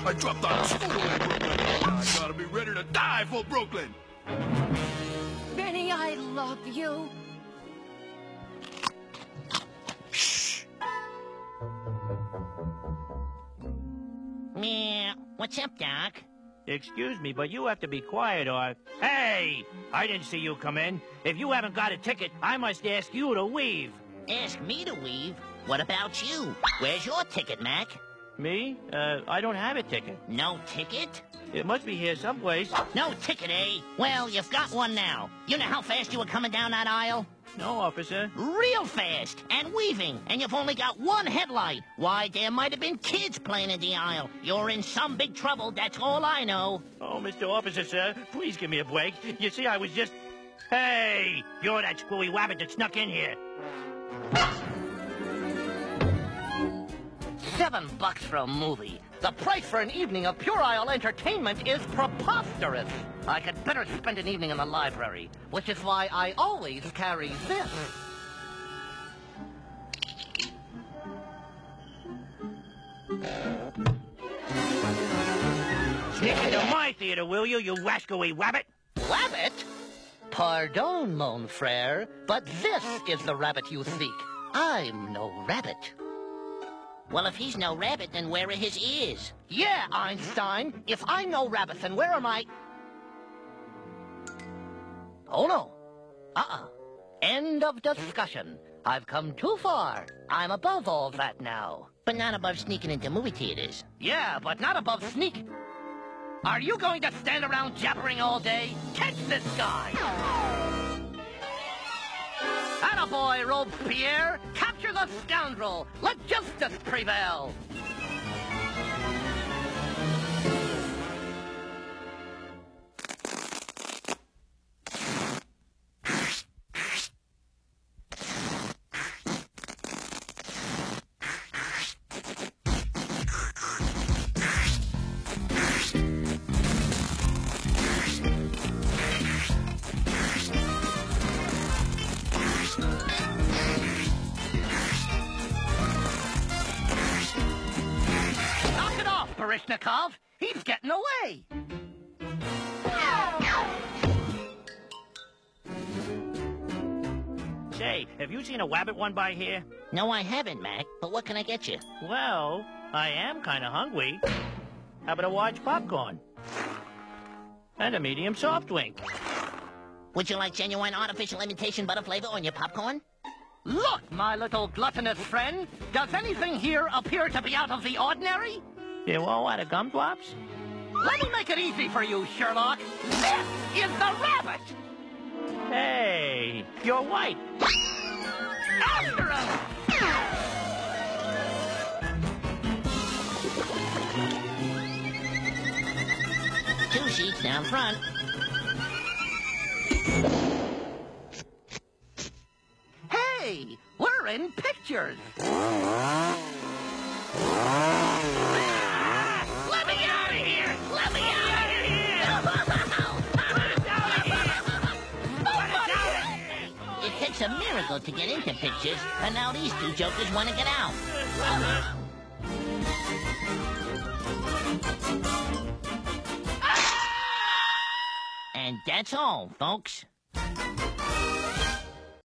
I dropped out of school in Brooklyn. I gotta be ready to die for Brooklyn. Benny, I love you. Shh. Meow. What's up, Doc? Excuse me, but you have to be quiet or... Hey! I didn't see you come in. If you haven't got a ticket, I must ask you to weave. Ask me to weave? What about you? Where's your ticket, Mac? Me? I don't have a ticket. No ticket? It must be here someplace. No ticket, eh? Well, you've got one now. You know how fast you were coming down that aisle? No, officer. Real fast, and weaving, and you've only got one headlight. Why, there might have been kids playing in the aisle. You're in some big trouble, that's all I know. Oh, Mr. Officer, sir, please give me a break. You see, I was just... Hey! You're that screwy wabbit that snuck in here. $7 for a movie. The price for an evening of Pure Isle entertainment is preposterous. I could better spend an evening in the library, which is why I always carry this. Stick into my theater, will you, you rascally rabbit? Rabbit? Pardon, mon frere, but this is the rabbit you seek. I'm no rabbit. Well, if he's no rabbit, then where are his ears? Yeah, Einstein. If I'm no rabbit, then where am I? Oh, no. End of discussion. I've come too far. I'm above all that now. But not above sneaking into movie theaters. Yeah, but not above sneak. Are you going to stand around jabbering all day? Catch this guy! Attaboy, Robespierre! Capture the scoundrel! Let justice prevail! Baryshnikov, he's getting away. Say, have you seen a wabbit one by here? No, I haven't, Mac. But what can I get you? Well, I am kind of hungry. How about a large popcorn? And a medium soft drink. Would you like genuine artificial imitation butter flavor on your popcorn? Look, my little gluttonous friend. Does anything here appear to be out of the ordinary? You want one of gumdrops? Let me make it easy for you, Sherlock. This is the rabbit! Hey, you're white. After him! Two seats down front. Hey, we're in pictures. Let me out of here! Let me out of here! It takes a miracle to get into pictures, and now these two jokers want to get out. And that's all, folks.